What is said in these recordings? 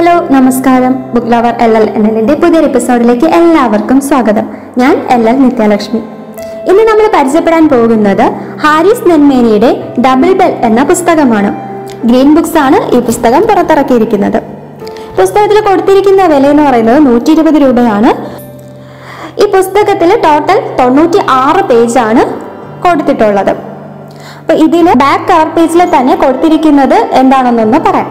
Hello നമസ്കാരം. Book lover LL എന്നതിൻ്റെ പുതിയൊരു എപ്പിസോഡിലേക്ക് എല്ലാവർക്കും സ്വാഗതം. ഞാൻ LL നിത്യലക്ഷ്മി. ഇന്ന് നമ്മൾ പരിചയപ്പെടാൻ പോകുന്നത് ഹാരിസ് നെന്മേനിയുടെ ഡബിൾ ബെൽ എന്ന പുസ്തകമാണ്. ഗ്രീൻ ബുക്സ് ആണ് ഈ പുസ്തകം പുറത്തിറക്കിയിരിക്കുന്നത്. പുസ്തകത്തിൽ കൊടുത്തിരിക്കുന്ന വില എന്ന് പറയുന്നത് 120 രൂപയാണ്. ഈ പുസ്തകത്തിൽ ടോട്ടൽ 96 പേജാണ് കൊടുത്തിട്ടുള്ളത്. അപ്പൊ ഇതിന് ബാക്ക് കവർ പേജിൽ തന്നെ കൊടുത്തിരിക്കുന്നത് എന്താണെന്നൊന്ന് പറയാം.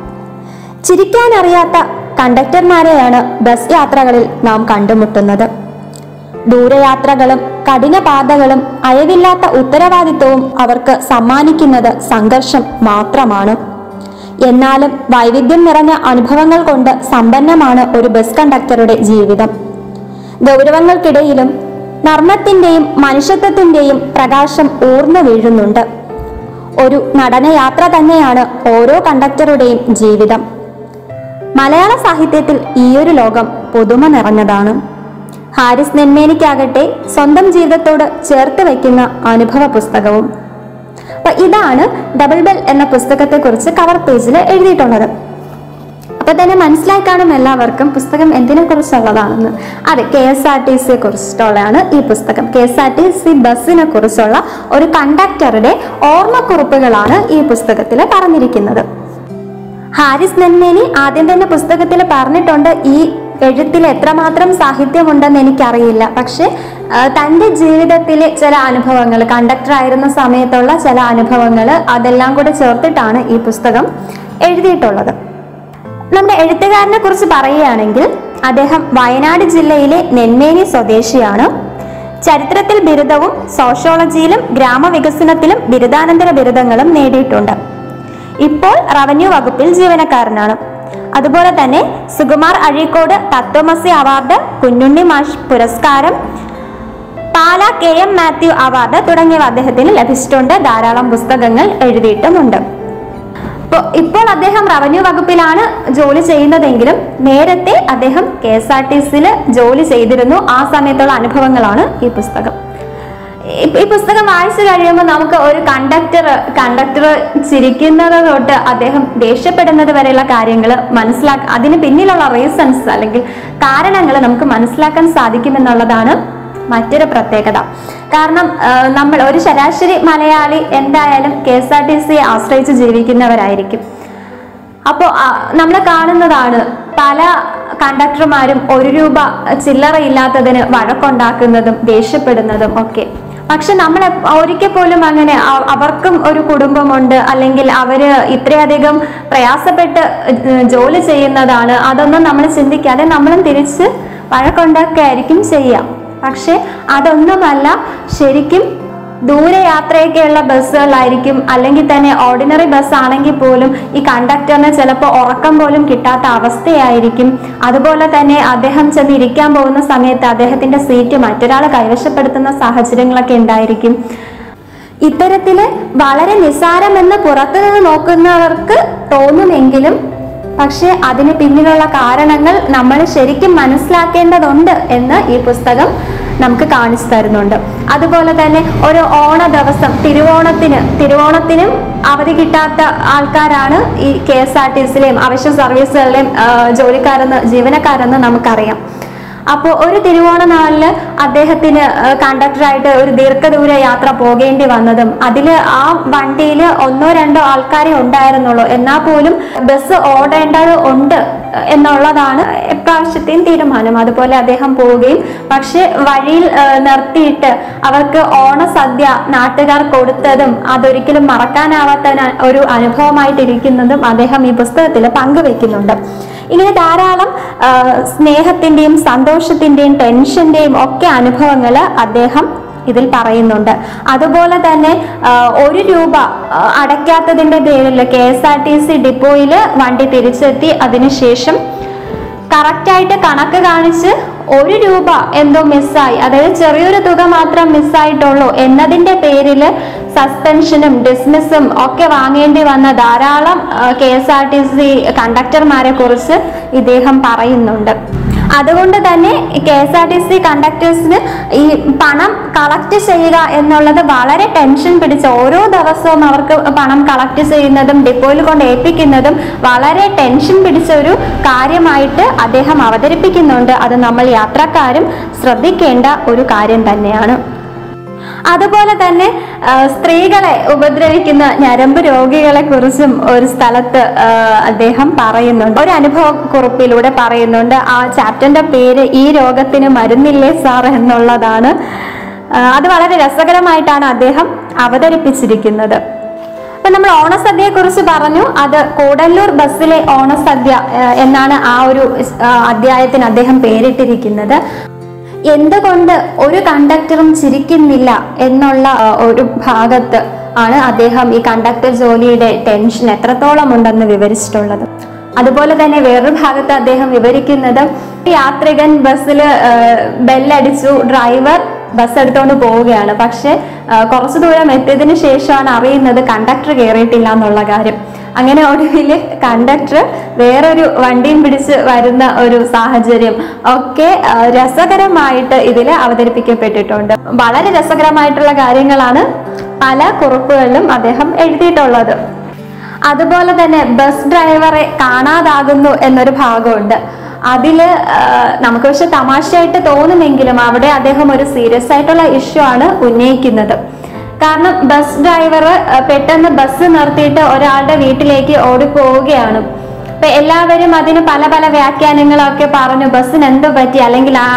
ചിരിക്കാനറിയാത്ത കണ്ടക്ടർമാരെയാണ് ബസ് യാത്രകളിൽ നാം കണ്ടുമുട്ടുന്നത്. ദൂരയാത്രകളും കഠിന പാതകളും അയവില്ലാത്ത ഉത്തരവാദിത്വവും അവർക്ക് സമ്മാനിക്കുന്നത് സംഘർഷം മാത്രമാണ്. എന്നാലും വൈവിധ്യം നിറഞ്ഞ അനുഭവങ്ങൾ കൊണ്ട് സമ്പന്നമാണ് ഒരു ബസ് കണ്ടക്ടറുടെ ജീവിതം. ഗൗരവങ്ങൾക്കിടയിലും നർമ്മത്തിന്റെയും മനുഷ്യത്വത്തിന്റെയും പ്രകാശം ഊർന്നു വീഴുന്നുണ്ട്. ഒരു നടനയാത്ര തന്നെയാണ് ഓരോ കണ്ടക്ടറുടെയും ജീവിതം. മലയാള സാഹിത്യത്തിൽ ഈയൊരു ലോകം പുതുമ നിറഞ്ഞതാണ്. ഹാരിസ് നെന്മേനിക്കാകട്ടെ സ്വന്തം ജീവിതത്തോട് ചേർത്ത് വയ്ക്കുന്ന അനുഭവ പുസ്തകവും. അപ്പൊ ഇതാണ് ഡബിൾ ബെൽ എന്ന പുസ്തകത്തെ കുറിച്ച് കവർ പേജിൽ എഴുതിയിട്ടുള്ളത്. അപ്പൊ തന്നെ മനസ്സിലായി കാണും എല്ലാവർക്കും പുസ്തകം എന്തിനെ കുറിച്ചുള്ളതാണെന്ന്. അതെ, KSRTC കുറിച്ചിട്ടുള്ളതാണ് ഈ പുസ്തകം. KSRTC ബസ്സിനെ കുറിച്ചുള്ള ഒരു കണ്ടക്ടറുടെ ഓർമ്മക്കുറിപ്പുകളാണ് ഈ പുസ്തകത്തിൽ പറഞ്ഞിരിക്കുന്നത്. ഹാരിസ് നെന്മേനി ആദ്യം തന്നെ പുസ്തകത്തിൽ പറഞ്ഞിട്ടുണ്ട്, ഈ എഴുത്തിൽ എത്രമാത്രം സാഹിത്യമുണ്ടെന്ന് എനിക്കറിയില്ല, പക്ഷെ തൻ്റെ ജീവിതത്തിലെ ചില അനുഭവങ്ങൾ, കണ്ടക്ടർ ആയിരുന്ന സമയത്തുള്ള ചില അനുഭവങ്ങൾ, അതെല്ലാം കൂടെ ചേർത്തിട്ടാണ് ഈ പുസ്തകം എഴുതിയിട്ടുള്ളത്. നമ്മുടെ എഴുത്തുകാരനെ കുറിച്ച് പറയുകയാണെങ്കിൽ അദ്ദേഹം വയനാട് ജില്ലയിലെ നെന്മേനി സ്വദേശിയാണ്. ചരിത്രത്തിൽ ബിരുദവും സോഷ്യോളജിയിലും ഗ്രാമവികസനത്തിലും ബിരുദാനന്തര ബിരുദങ്ങളും നേടിയിട്ടുണ്ട്. ഇപ്പോൾ റവന്യൂ വകുപ്പിൽ ജീവനക്കാരനാണ്. അതുപോലെ തന്നെ സുകുമാർ അഴീക്കോട് തത്വമസി അവാർഡ്, കുഞ്ഞുണ്ണി മാഷ് പുരസ്കാരം, പാല KM മാത്യു അവാർഡ് തുടങ്ങിയവ അദ്ദേഹത്തിന് ലഭിച്ചിട്ടുണ്ട്. ധാരാളം പുസ്തകങ്ങൾ എഴുതിയിട്ടുമുണ്ട്. ഇപ്പോൾ അദ്ദേഹം റവന്യൂ വകുപ്പിലാണ് ജോലി ചെയ്യുന്നതെങ്കിലും നേരത്തെ അദ്ദേഹം KSRTCയിൽ ജോലി ചെയ്തിരുന്നു. ആ സമയത്തുള്ള അനുഭവങ്ങളാണ് ഈ പുസ്തകം. ഈ പുസ്തകം വായിച്ചു കഴിയുമ്പോൾ നമുക്ക് ഒരു കണ്ടക്ടർ ചിരിക്കുന്നത് തൊട്ട് അദ്ദേഹം ദേഷ്യപ്പെടുന്നത് വരെയുള്ള കാര്യങ്ങൾ അതിന് പിന്നിലുള്ള റീസൺസ് അല്ലെങ്കിൽ കാരണങ്ങൾ നമുക്ക് മനസ്സിലാക്കാൻ സാധിക്കുമെന്നുള്ളതാണ് മറ്റൊരു പ്രത്യേകത. കാരണം നമ്മൾ ഒരു ശരാശരി മലയാളി എന്തായാലും KSRTCയെ ആശ്രയിച്ച് ജീവിക്കുന്നവരായിരിക്കും. അപ്പോൾ നമ്മൾ കാണുന്നതാണ് പല കണ്ടക്ടർമാരും 1 രൂപ ചില്ലറയില്ലാത്തതിന് വഴക്കുണ്ടാക്കുന്നതും ദേഷ്യപ്പെടുന്നതും ഒക്കെ. പക്ഷെ നമ്മൾ ഒരിക്കൽ പോലും അങ്ങനെ അവർക്കും ഒരു കുടുംബമുണ്ട്, അല്ലെങ്കിൽ അവര് ഇത്രയധികം പ്രയാസപ്പെട്ട് ജോലി ചെയ്യുന്നതാണ്, അതൊന്നും നമ്മൾ ചിന്തിക്കാതെ നമ്മളും തിരിച്ച് വഴക്കുണ്ടാക്കുകയായിരിക്കും ചെയ്യാം. പക്ഷെ അതൊന്നുമല്ല. ശരിക്കും ദൂരയാത്രയൊക്കെയുള്ള ബസ്സുകളായിരിക്കും, അല്ലെങ്കിൽ തന്നെ ഓർഡിനറി ബസ് ആണെങ്കിൽ പോലും ഈ കണ്ടക്ടറിന് ചിലപ്പോൾ ഉറക്കം പോലും കിട്ടാത്ത അവസ്ഥയായിരിക്കും. അതുപോലെ തന്നെ അദ്ദേഹം ചെന്ന് ഇരിക്കാൻ പോകുന്ന സമയത്ത് അദ്ദേഹത്തിന്റെ സീറ്റ് മറ്റൊരാൾ കൈവശപ്പെടുത്തുന്ന സാഹചര്യങ്ങളൊക്കെ ഉണ്ടായിരിക്കും. ഇത്തരത്തില് വളരെ നിസ്സാരമെന്ന് പുറത്തുനിന്ന് നോക്കുന്നവർക്ക് തോന്നുമെങ്കിലും പക്ഷെ അതിന് പിന്നിലുള്ള കാരണങ്ങൾ നമ്മൾ ശരിക്കും മനസ്സിലാക്കേണ്ടതുണ്ട് എന്ന് ഈ പുസ്തകം നമുക്ക് കാണിച്ചു തരുന്നുണ്ട്. അതുപോലെ തന്നെ ഒരു ഓണ ദിവസം തിരുവോണത്തിനും അവധി കിട്ടാത്ത ആൾക്കാരാണ് ഈ KSRTCയിലെയും അവശ്യ സർവീസുകളിലെയും ജീവനക്കാരെന്ന് നമുക്കറിയാം. അപ്പോൾ ഒരു തിരുവോണ നാളില് അദ്ദേഹത്തിന് കണ്ടക്ടറായിട്ട് ഒരു ദീർഘദൂര യാത്ര പോകേണ്ടി വന്നതും അതിൽ ആ വണ്ടിയിൽ 1-2 ആൾക്കാരെ ഉണ്ടായിരുന്നുള്ളൂ, എന്നാൽ പോലും ബസ് ഓടേണ്ടത് ഉണ്ട് എന്നുള്ളതാണ് എപ്രാവശ്യത്തെയും തീരുമാനം. അതുപോലെ അദ്ദേഹം പോവുകയും പക്ഷെ വഴിയിൽ നിർത്തിയിട്ട് അവർക്ക് ഓണസദ്യ നാട്ടുകാർ കൊടുത്തതും അതൊരിക്കലും മറക്കാനാവാത്ത ഒരു അനുഭവമായിട്ടിരിക്കുന്നതും അദ്ദേഹം ഈ പുസ്തകത്തിൽ പങ്കുവെക്കുന്നുണ്ട്. ഇങ്ങനെ ധാരാളം സ്നേഹത്തിന്റെയും സന്തോഷത്തിന്റെയും ടെൻഷന്റെയും ഒക്കെ അനുഭവങ്ങൾ അദ്ദേഹം ഇതിൽ പറയുന്നുണ്ട്. അതുപോലെ തന്നെ 1 രൂപ അടയ്ക്കാത്തതിന്റെ പേരിൽ KSRTC ഡിപ്പോയിൽ വണ്ടി തിരിച്ചെത്തി അതിനുശേഷം കറക്റ്റായിട്ട് കണക്ക് കാണിച്ച് 1 രൂപ എന്തോ മിസ്സായി, അതായത് ചെറിയൊരു തുക മാത്രം മിസ്സായിട്ടുള്ളൂ എന്നതിന്റെ പേരിൽ സസ്പെൻഷനും ഡിസ്മിസും ഒക്കെ വാങ്ങേണ്ടി വന്ന ധാരാളം KSRTC കണ്ടക്ടർമാരെ കുറിച്ച് ഇദ്ദേഹം പറയുന്നുണ്ട്. അതുകൊണ്ട് തന്നെ KSRTC കണ്ടക്ടേഴ്സിന് ഈ പണം കളക്ട് ചെയ്യുക എന്നുള്ളത് വളരെ ടെൻഷൻ പിടിച്ച, ഓരോ ദിവസവും അവർക്ക് പണം കളക്ട് ചെയ്യുന്നതും ഡിപ്പോയിൽ കൊണ്ട് ഏൽപ്പിക്കുന്നതും വളരെ ടെൻഷൻ പിടിച്ച ഒരു കാര്യമായിട്ട് അദ്ദേഹം അവതരിപ്പിക്കുന്നുണ്ട്. അത് നമ്മൾ യാത്രക്കാരും ശ്രദ്ധിക്കേണ്ട ഒരു കാര്യം തന്നെയാണ്. അതുപോലെ തന്നെ സ്ത്രീകളെ ഉപദ്രവിക്കുന്ന ഞരമ്പ് രോഗികളെ കുറിച്ചും ഒരു സ്ഥലത്ത് അദ്ദേഹം പറയുന്നുണ്ട്, ഒരു അനുഭവ കുറിപ്പിലൂടെ പറയുന്നുണ്ട്. ആ ചാപ്റ്ററിന്റെ പേര് ഈ രോഗത്തിന് മരുന്നില്ലേ സാർ എന്നുള്ളതാണ്. അത് വളരെ രസകരമായിട്ടാണ് അദ്ദേഹം അവതരിപ്പിച്ചിരിക്കുന്നത്. അപ്പൊ നമ്മൾ ഓണസദ്യയെ കുറിച്ച് പറഞ്ഞു. അത് കൂടല്ലൂർ ബസ്സിലെ ഓണസദ്യ എന്നാണ് ആ ഒരു അധ്യായത്തിന് അദ്ദേഹം പേരിട്ടിരിക്കുന്നത്. എന്തുകൊണ്ട് ഒരു കണ്ടക്ടറും ചിരിക്കുന്നില്ല എന്നുള്ള ഒരു ഭാഗത്ത് ആണ് അദ്ദേഹം ഈ കണ്ടക്ടർ ജോലിയുടെ ടെൻഷൻ എത്രത്തോളം ഉണ്ടെന്ന് വിവരിച്ചിട്ടുള്ളത്. അതുപോലെ തന്നെ വേറൊരു ഭാഗത്ത് അദ്ദേഹം വിവരിക്കുന്നത്, യാത്രികൻ ബസ്സിൽ ബെല്ലടിച്ചു, ഡ്രൈവർ ബസ് എടുത്തുകൊണ്ട് പോവുകയാണ്. പക്ഷെ കുറച്ചു ദൂരം എത്തിയതിനു ശേഷമാണ് അറിയുന്നത് കണ്ടക്ടർ കയറിയിട്ടില്ല എന്നുള്ള കാര്യം. അങ്ങനെ ഒടുവിൽ കണ്ടക്ടർ വേറൊരു വണ്ടിയും പിടിച്ച് വരുന്ന ഒരു സാഹചര്യം ഒക്കെ രസകരമായിട്ട് ഇതിൽ അവതരിപ്പിക്കപ്പെട്ടിട്ടുണ്ട്. വളരെ രസകരമായിട്ടുള്ള കാര്യങ്ങളാണ് പല കുറിപ്പുകളിലും അദ്ദേഹം എഴുതിയിട്ടുള്ളത്. അതുപോലെ തന്നെ ബസ് ഡ്രൈവറെ കാണാതാകുന്നു എന്നൊരു ഭാഗമുണ്ട്. അതില് നമുക്ക് പക്ഷെ തമാശയായിട്ട് തോന്നുമെങ്കിലും അവിടെ അദ്ദേഹം ഒരു സീരിയസ് ആയിട്ടുള്ള ഇഷ്യൂ ആണ് ഉന്നയിക്കുന്നത്. കാരണം ബസ് ഡ്രൈവർ പെട്ടെന്ന് ബസ് നിർത്തിയിട്ട് ഒരാളുടെ വീട്ടിലേക്ക് ഓടിപ്പോവുകയാണ്. അപ്പൊ എല്ലാവരും അതിന് പല പല വ്യാഖ്യാനങ്ങളൊക്കെ പറഞ്ഞു, ബസ്സിന് എന്തോ പറ്റി, അല്ലെങ്കിൽ ആ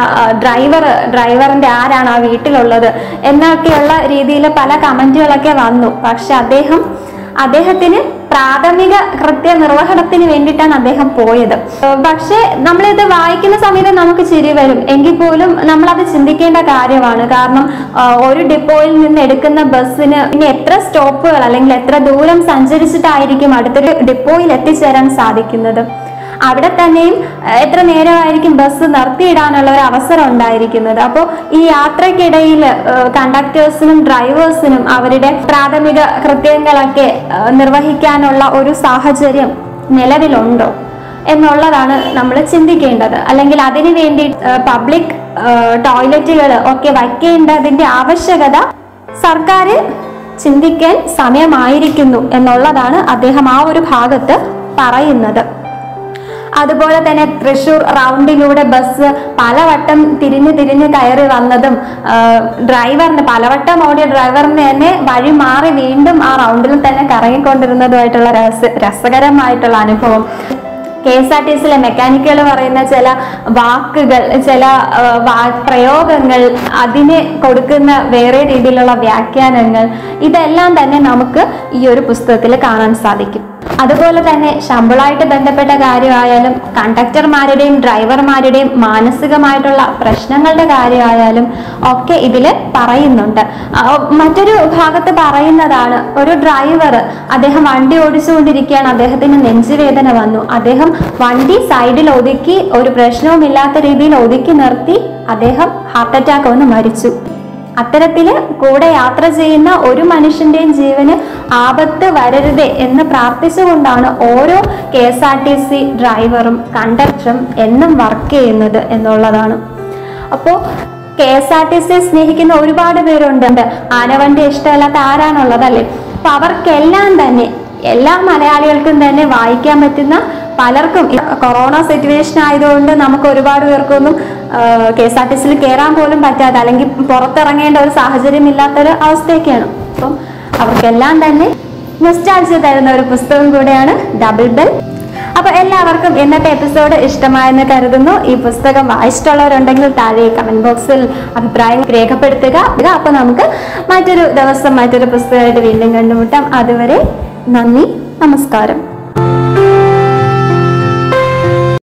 ഡ്രൈവറിന്റെ ആരാണ് ആ വീട്ടിലുള്ളത് എന്നൊക്കെയുള്ള രീതിയിൽ പല കമന്റുകളൊക്കെ വന്നു. പക്ഷെ അദ്ദേഹത്തിന് പ്രാഥമിക കൃത്യനിർവഹണത്തിന് വേണ്ടിയിട്ടാണ് അദ്ദേഹം പോയത്. പക്ഷെ നമ്മളിത് വായിക്കുന്ന സമയത്ത് നമുക്ക് ചിരി വരും, എങ്കിൽ പോലും നമ്മളത് ചിന്തിക്കേണ്ട കാര്യമാണ്. കാരണം ഒരു ഡിപ്പോയിൽ നിന്ന് എടുക്കുന്ന ബസ്സിന് ഇനി എത്ര സ്റ്റോപ്പുകൾ അല്ലെങ്കിൽ എത്ര ദൂരം സഞ്ചരിച്ചിട്ടായിരിക്കും അടുത്തൊരു ഡിപ്പോയിൽ എത്തിച്ചേരാൻ സാധിക്കുന്നത്. അവിടെ തന്നെയും എത്ര നേരമായിരിക്കും ബസ് നിർത്തിയിടാനുള്ള ഒരു അവസരം ഉണ്ടായിരിക്കുന്നത്. അപ്പോൾ ഈ യാത്രക്കിടയിൽ കണ്ടക്ടേഴ്സിനും ഡ്രൈവേഴ്സിനും അവരുടെ പ്രാഥമിക കൃത്യങ്ങളൊക്കെ നിർവഹിക്കാനുള്ള ഒരു സാഹചര്യം നിലവിലുണ്ടോ എന്നുള്ളതാണ് നമ്മൾ ചിന്തിക്കേണ്ടത്. അല്ലെങ്കിൽ അതിനു വേണ്ടി പബ്ലിക് ടോയ്ലറ്റുകൾ ഒക്കെ വയ്ക്കേണ്ടതിന്റെ ആവശ്യകത സർക്കാർ ചിന്തിക്കാൻ സമയമായിരിക്കുന്നു എന്നുള്ളതാണ് അദ്ദേഹം ആ ഒരു ഭാഗത്ത് പറയുന്നത്. അതുപോലെ തന്നെ തൃശ്ശൂർ റൗണ്ടിലൂടെ ബസ് പലവട്ടം തിരിഞ്ഞ് കയറി വന്നതും പലവട്ടം ഓടിയ ഡ്രൈവറിന് തന്നെ വഴി മാറി വീണ്ടും ആ റൗണ്ടിൽ തന്നെ കറങ്ങിക്കൊണ്ടിരുന്നതുമായിട്ടുള്ള രസകരമായിട്ടുള്ള അനുഭവം. KSRTCയിലെ മെക്കാനിക്കുകൾ പറയുന്ന ചില വാക്കുകൾ, ചില പ്രയോഗങ്ങൾ, അതിന് കൊടുക്കുന്ന വേറെ രീതിയിലുള്ള വ്യാഖ്യാനങ്ങൾ, ഇതെല്ലാം തന്നെ നമുക്ക് ഈ ഒരു പുസ്തകത്തിൽ കാണാൻ സാധിക്കും. അതുപോലെ തന്നെ ശമ്പളമായിട്ട് ബന്ധപ്പെട്ട കാര്യമായാലും കണ്ടക്ടർമാരുടെയും ഡ്രൈവർമാരുടെയും മാനസികമായിട്ടുള്ള പ്രശ്നങ്ങളുടെ കാര്യമായാലും ഒക്കെ ഇതിൽ പറയുന്നുണ്ട്. മറ്റൊരു ഭാഗത്ത് പറയുന്നതാണ്, ഒരു ഡ്രൈവർ അദ്ദേഹം വണ്ടി ഓടിച്ചുകൊണ്ടിരിക്കുകയാണ്, അദ്ദേഹത്തിന് നെഞ്ചുവേദന വന്നു. അദ്ദേഹം വണ്ടി സൈഡിൽ ഒതുക്കി, ഒരു പ്രശ്നവുമില്ലാത്ത രീതിയിൽ ഒതുക്കി നിർത്തി അദ്ദേഹം ഹാർട്ട് അറ്റാക്ക് വന്ന് മരിച്ചു. അത്തരത്തില് കൂടെ യാത്ര ചെയ്യുന്ന ഒരു മനുഷ്യന്റെയും ജീവന് ആപത്ത് വരരുതേ എന്ന് പ്രാർത്ഥിച്ചുകൊണ്ടാണ് ഓരോ KSRTC ഡ്രൈവറും കണ്ടക്ടറും എന്നും വർക്ക് ചെയ്യുന്നത് എന്നുള്ളതാണ്. അപ്പോൾ KSRTC സ്നേഹിക്കുന്ന ഒരുപാട് പേരുണ്ട്. ആനവണ്ടി ഇഷ്ടമല്ലാത്ത ആരാണുള്ളതല്ലേ? അപ്പൊ അവർക്കെല്ലാം തന്നെ, എല്ലാ മലയാളികൾക്കും തന്നെ വായിക്കാൻ പറ്റുന്ന, പലർക്കും കൊറോണ സിറ്റുവേഷൻ ആയതുകൊണ്ട് നമുക്ക് ഒരുപാട് പേർക്കൊന്നും KSRTCയിൽ കയറാൻ പോലും പറ്റാതെ, അല്ലെങ്കിൽ പുറത്തിറങ്ങേണ്ട ഒരു സാഹചര്യം ഇല്ലാത്തൊരു അവസ്ഥയൊക്കെയാണ്. അപ്പം അവർക്കെല്ലാം തന്നെ നൊസ്റ്റാൾജിയ തരുന്ന ഒരു പുസ്തകം കൂടെയാണ് ഡബിൾ ബെൽ. അപ്പൊ എല്ലാവർക്കും ഇന്നത്തെ എപ്പിസോഡ് ഇഷ്ടമായെന്ന് കരുതുന്നു. ഈ പുസ്തകം വായിച്ചിട്ടുള്ളവരുണ്ടെങ്കിൽ താഴെ കമന്റ് ബോക്സിൽ അഭിപ്രായം രേഖപ്പെടുത്തുക. അപ്പൊ നമുക്ക് മറ്റൊരു ദിവസം മറ്റൊരു പുസ്തകമായിട്ട് വീണ്ടും കണ്ടുമുട്ടാം. അതുവരെ നന്ദി, നമസ്കാരം.